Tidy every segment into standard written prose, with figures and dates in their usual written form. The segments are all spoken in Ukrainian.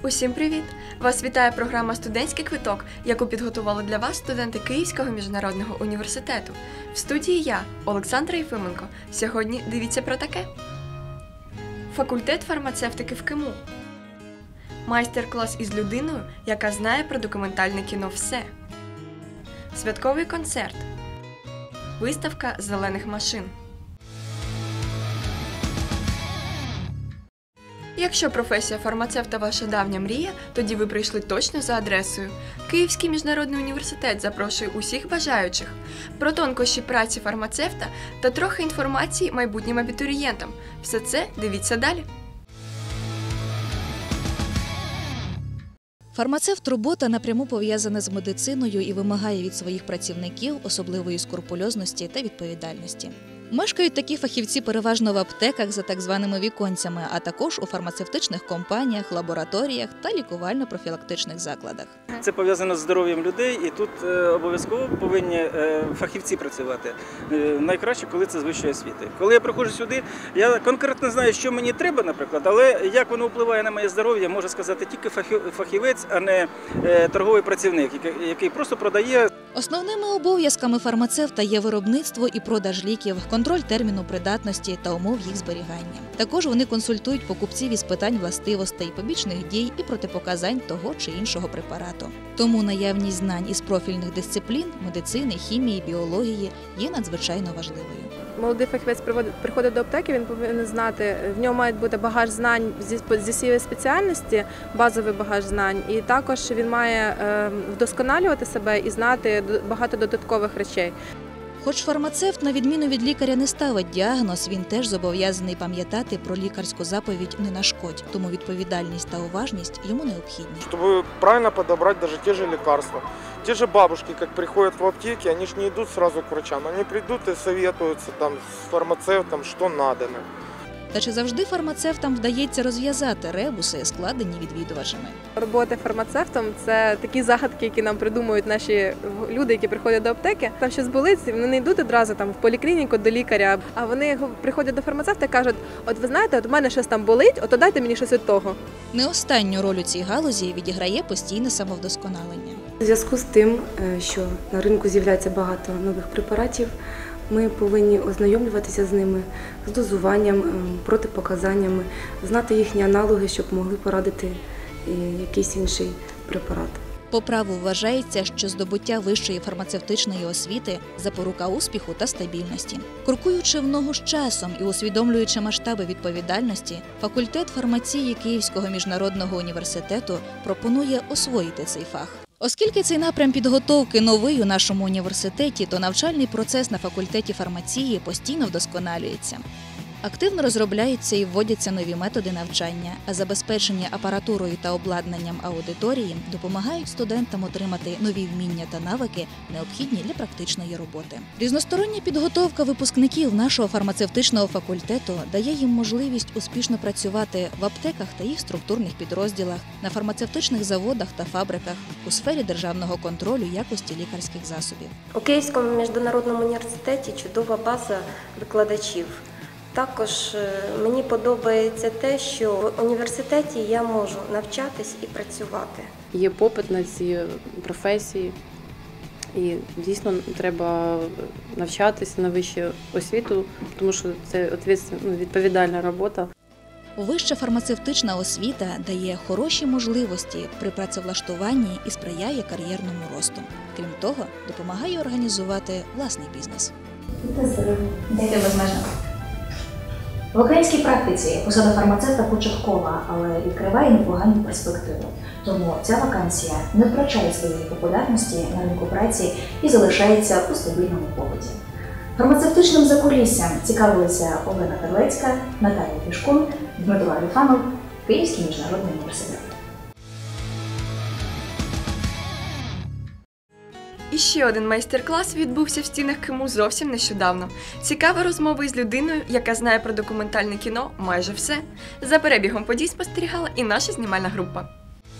Усім привіт! Вас вітає програма «Студентський квиток», яку підготували для вас студенти Київського міжнародного університету. В студії я, Олександра Єфименко. Сьогодні дивіться про таке. Факультет фармацевтики в КМУ. Майстер-клас із людиною, яка знає про документальне кіно все. Святковий концерт. Виставка зелених машин. Якщо професія фармацевта – ваша давня мрія, тоді ви прийшли точно за адресою. Київський міжнародний університет запрошує усіх бажаючих. Про тонкощі праці фармацевта та трохи інформації майбутнім абітурієнтам. Все це дивіться далі. Фармацевт – робота напряму пов'язана з медициною і вимагає від своїх працівників особливої скрупульозності та відповідальності. Мешкають такі фахівці переважно в аптеках за так званими віконцями, а також у фармацевтичних компаніях, лабораторіях та лікувально-профілактичних закладах. Це пов'язано з здоров'ям людей, і тут обов'язково повинні фахівці працювати. Найкраще, коли це з вищої освіти. Коли я приходжу сюди, я конкретно знаю, що мені треба, наприклад, але як воно впливає на моє здоров'я, може сказати тільки фахівець, а не торговий працівник, який просто продає. Основними обов'язками фармацевта є виробництво і продаж ліків, контроль терміну придатності та умов їх зберігання. Також вони консультують покупців із питань властивостей, побічних дій і протипоказань того чи іншого препарату. Тому наявність знань із профільних дисциплін – медицини, хімії, біології – є надзвичайно важливою. Молодий фахівець приходить до аптеки, він повинен знати, в нього має бути багаж знань зі своєї спеціальності, базовий багаж знань, і також він має вдосконалювати себе і знати багато додаткових речей. Хоч фармацевт, на відміну від лікаря, не ставить діагноз, він теж зобов'язаний пам'ятати про лікарську заповідь «не нашкодь», тому відповідальність та уважність йому необхідні. Щоб правильно підібрати навіть ті ж лікарства. Те же бабушки, как приходят в аптеки, они же не идут сразу к врачам, они придут и советуются там с фармацевтом, что надо. Та чи завжди фармацевтам вдається розв'язати ребуси, складені відвідувачами? Робота фармацевтом – це такі загадки, які нам придумують наші люди, які приходять до аптеки. Там щось болить, вони не йдуть одразу там в поліклініку до лікаря, а вони приходять до фармацевта і кажуть: от ви знаєте, от у мене щось там болить, от дайте мені щось від того. Не останню роль у цій галузі відіграє постійне самовдосконалення. У зв'язку з тим, що на ринку з'являється багато нових препаратів, ми повинні ознайомлюватися з ними, з дозуванням, протипоказаннями, знати їхні аналоги, щоб могли порадити якийсь інший препарат. По праву вважається, що здобуття вищої фармацевтичної освіти – запорука успіху та стабільності. Крокуючи в ногу з часом і усвідомлюючи масштаби відповідальності, факультет фармації Київського міжнародного університету пропонує освоїти цей фах. Оскільки цей напрям підготовки новий у нашому університеті, то навчальний процес на факультеті фармації постійно вдосконалюється. Активно розробляються і вводяться нові методи навчання, а забезпечення апаратурою та обладнанням аудиторії допомагають студентам отримати нові вміння та навики, необхідні для практичної роботи. Різностороння підготовка випускників нашого фармацевтичного факультету дає їм можливість успішно працювати в аптеках та їх структурних підрозділах, на фармацевтичних заводах та фабриках, у сфері державного контролю якості лікарських засобів. У Київському міжнародному університеті чудова база викладачів. Також мені подобається те, що в університеті я можу навчатись і працювати. Є попит на ці професії, і дійсно треба навчатися на вищу освіту, тому що це відповідальна робота. Вища фармацевтична освіта дає хороші можливості при працевлаштуванні і сприяє кар'єрному росту. Крім того, допомагає організувати власний бізнес. Дайте безмежно. В українській практиці посада фармацевта початкова, але відкриває непогані перспективи. Тому ця вакансія не втрачає своєї популярності на ринку праці і залишається у стабільному попиті. Фармацевтичним закуліссям цікавилися Олена Терлецька, Наталія Пішкун, Дмитро Аліфанов, Київський міжнародний університет. І ще один майстер-клас відбувся в стінах КМУ зовсім нещодавно. Цікава розмова із людиною, яка знає про документальне кіно майже все. За перебігом подій спостерігала і наша знімальна група.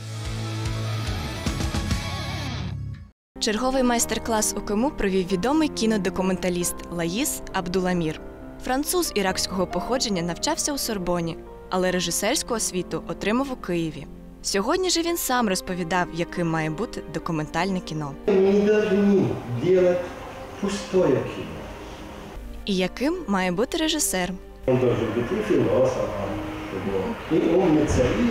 Черговий майстер-клас у КМУ провів відомий кінодокументаліст Лаїс Абдуламір. Француз іракського походження навчався у Сорбоні, але режисерську освіту отримав у Києві. Сьогодні же він сам розповідав, яким має бути документальне кіно. Ми не повинні робити пустое кіно. І яким має бути режисер. Він має бути і філософом, і умниця, і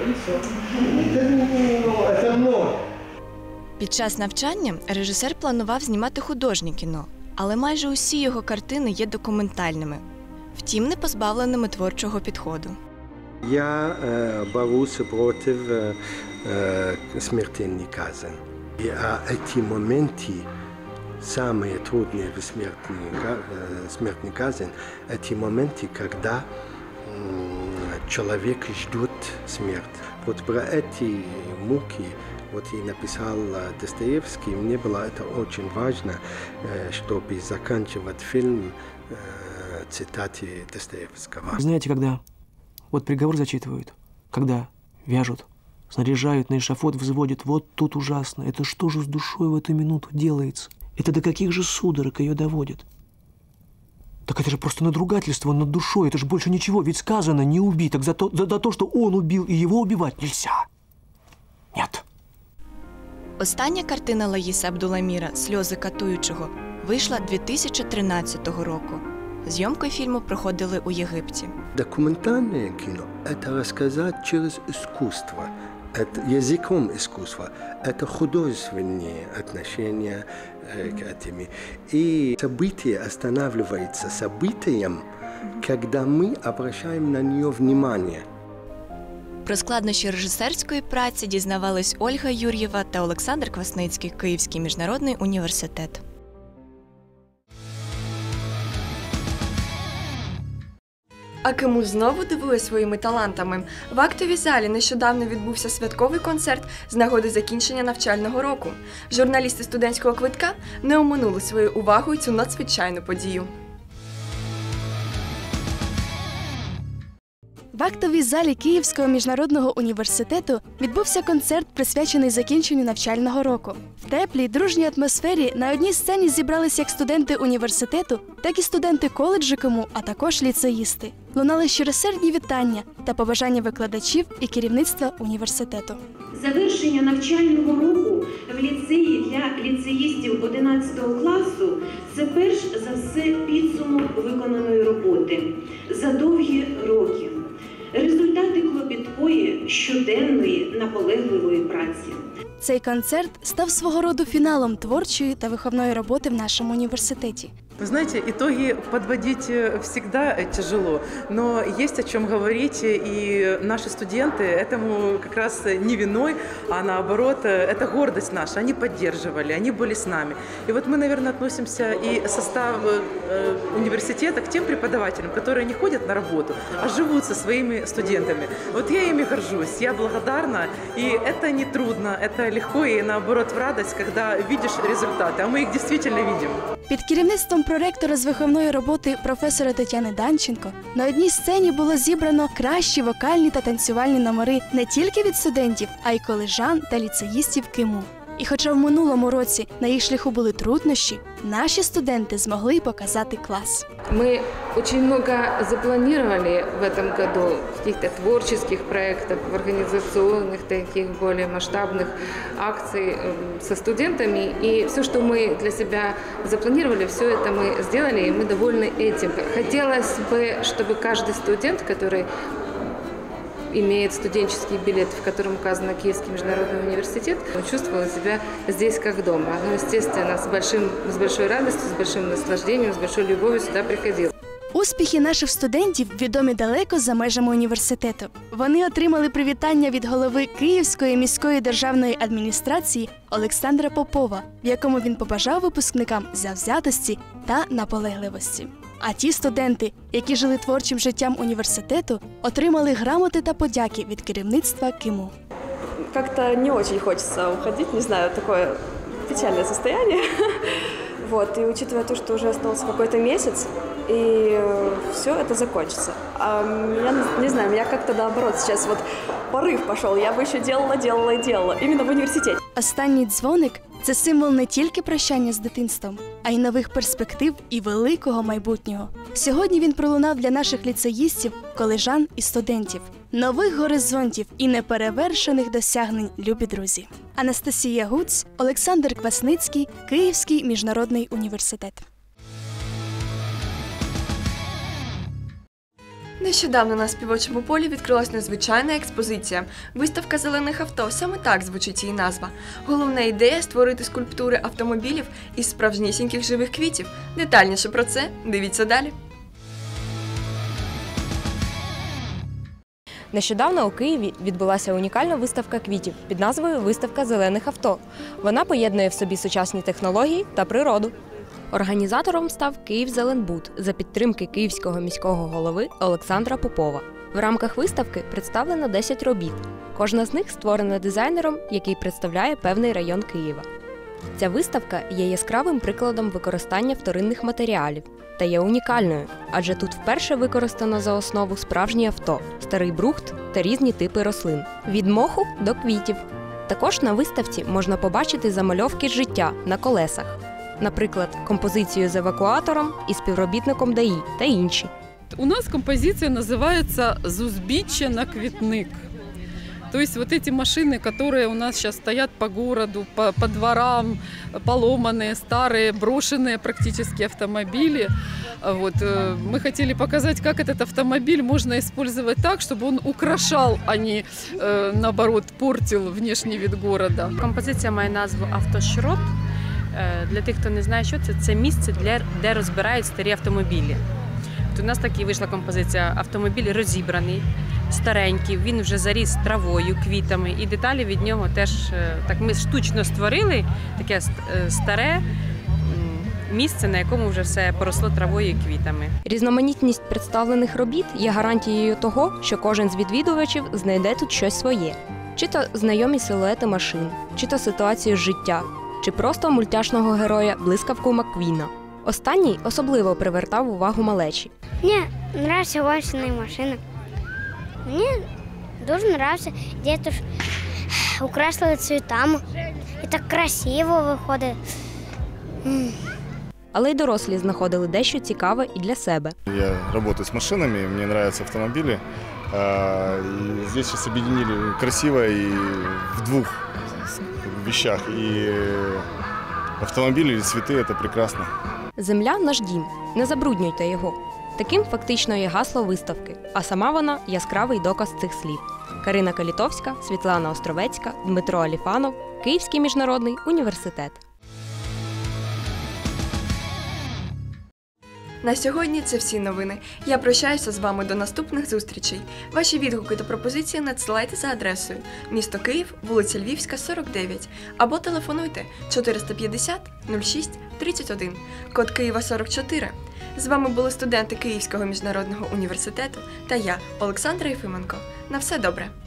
це много. Під час навчання режисер планував знімати художнє кіно, але майже усі його картини є документальними, втім не позбавленими творчого підходу. Я борюся проти смертельної казни. А ці моменти, самые трудные в смертной казни, эти моменты, когда человек ждет смерть. Вот про эти муки вот и написал Достоевский. Мне было это очень важно, чтобы заканчивать фильм цитаты Достоевского. Знаете, когда вот приговор зачитывают, когда вяжут, снаряжают на эшафот, взводят, вот тут ужасно. Это что же с душой в эту минуту делается? Это до каких же судорог ее доводят? Так это же просто надругательство над душой, это же больше ничего, ведь сказано не убий, так за то, что он убил, и его убивать нельзя. Нет. Остання картина Лаїса Абдуламіра «Сльози катуючого» вийшла 2013 року. Зйомки фільму проходили у Єгипті. Документальное кино – это рассказать через искусство, это языком искусства, это художественные отношения к этим. И событие останавливается событием, когда мы обращаем на нее внимание. Про складнощі режисерської праці дізнавались Ольга Юр'єва та Олександр Квасницький, Київський міжнародний університет. А Киму знову дивує своїми талантами. В актовій залі нещодавно відбувся святковий концерт з нагоди закінчення навчального року. Журналісти студентського квитка не оминули своєю увагою цю надзвичайну подію. В актовій залі Київського міжнародного університету відбувся концерт, присвячений закінченню навчального року. В теплій, дружній атмосфері на одній сцені зібрались як студенти університету, так і студенти коледжу КИМУ, а також ліцеїсти. Лунали щиросердні вітання та побажання викладачів і керівництва університету. Завершення навчального року в ліцеї для ліцеїстів 11 класу – це перш за все підсумок виконаної роботи за довгі роки. Результати клопіткої, щоденної, наполегливої праці. Цей концерт став свого роду фіналом творчої та виховної роботи в нашому університеті. Вы знаете, итоги подводить всегда тяжело, но есть о чем говорить, и наши студенты этому как раз не виной, а наоборот, это гордость наша, они поддерживали, они были с нами. И вот мы, наверное, относимся и состав университета к тем преподавателям, которые не ходят на работу, а живут со своими студентами. Вот я ими горжусь, я благодарна, и это не трудно, это легко и наоборот в радость, когда видишь результаты, а мы их действительно видим. Під керівництвом проректора з виховної роботи професора Тетяни Данченко на одній сцені було зібрано кращі вокальні та танцювальні номери не тільки від студентів, а й колежан та ліцеїстів КИМУ. І хоча в минулому році на їх шляху були труднощі, наші студенти змогли показати клас. Мы очень много запланировали в этом году каких-то творческих проектов, организационных, таких более масштабных акций со студентами. И все, что мы для себя запланировали, все это мы сделали, и мы довольны этим. Хотелось бы, чтобы каждый студент, который имеет студенческий билет, в котором указано Киевский международный университет, он чувствовал себя здесь как дома. Ну, естественно, с большой радостью, с большим наслаждением, с большой любовью сюда приходил. Успіхи наших студентів відомі далеко за межами університету. Вони отримали привітання від голови Київської міської державної адміністрації Олександра Попова, в якому він побажав випускникам завзятості та наполегливості. А ті студенти, які жили творчим життям університету, отримали грамоти та подяки від керівництва КИМУ. Как-то не очень хочется уходить, не знаю, такое печальное состояние. Вот, и учитывая то, что уже остался какой-то месяц, и все это закончится. Я не знаю, у меня как-то наоборот сейчас вот порыв пошел, я бы еще делала, именно в университете. Останній дзвоник – це символ не тільки прощання з дитинством, а й нових перспектив і великого майбутнього. Сьогодні він пролунав для наших ліцеїстів, колежан і студентів. Нових горизонтів і неперевершених досягнень, любі друзі. Анастасія Гуц, Олександр Квасницький, Київський міжнародний університет. Нещодавно на Співочому полі відкрилась незвичайна експозиція – виставка зелених авто. Саме так звучить її назва. Головна ідея – створити скульптури автомобілів із справжнісіньких живих квітів. Детальніше про це дивіться далі. Нещодавно у Києві відбулася унікальна виставка квітів під назвою «Виставка зелених авто». Вона поєднує в собі сучасні технології та природу. Організатором став «Київзеленбуд» за підтримки київського міського голови Олександра Попова. В рамках виставки представлено 10 робіт. Кожна з них створена дизайнером, який представляє певний район Києва. Ця виставка є яскравим прикладом використання вторинних матеріалів та є унікальною, адже тут вперше використано за основу справжні авто, старий брухт та різні типи рослин – від моху до квітів. Також на виставці можна побачити замальовки з життя на колесах. Наприклад, композицію з евакуатором і співробітником ДАІ та інші. У нас композиция называется «З узбіччя на квітник». То есть вот эти машины, которые у нас сейчас стоят по городу, по дворам, поломанные, старые, брошенные практически автомобили. Вот, мы хотели показать, как этот автомобиль можно использовать так, чтобы он украшал, а не, наоборот, портил внешний вид города. Композиція має назву «Автошрот». Для тих, хто не знає, що це місце, де розбирають старі автомобілі. От у нас так і вийшла композиція. Автомобіль розібраний, старенький, він вже заріс травою, квітами, і деталі від нього теж так ми штучно створили таке старе місце, на якому вже все поросло травою і квітами. Різноманітність представлених робіт є гарантією того, що кожен з відвідувачів знайде тут щось своє. Чи то знайомі силуети машин, чи то ситуацію з життя, чи просто мультяшного героя блискавку Макквіна. Останній особливо привертав увагу малечі. Мені подобаються гоночні машини. Мені дуже подобається, де тут украсили цвітами. І так красиво виходить. Але й дорослі знаходили дещо цікаве і для себе. Я працюю з машинами, мені подобаються автомобілі. И здесь сейчас объединили красиво и в двух вещах. И автомобили, и цветы – это прекрасно. Земля – наш дім. Не забруднюйте його. Таким фактично є гасло виставки, а сама вона – яскравий доказ цих слів. Карина Калітовська, Світлана Островецька, Дмитро Аліфанов, Київський міжнародний університет. На сьогодні це всі новини. Я прощаюся з вами до наступних зустрічей. Ваші відгуки та пропозиції надсилайте за адресою місто Київ, вулиця Львівська, 49, або телефонуйте 450 06 31, код Києва 44. З вами були студенти Київського міжнародного університету та я, Олександра Єфименко. На все добре!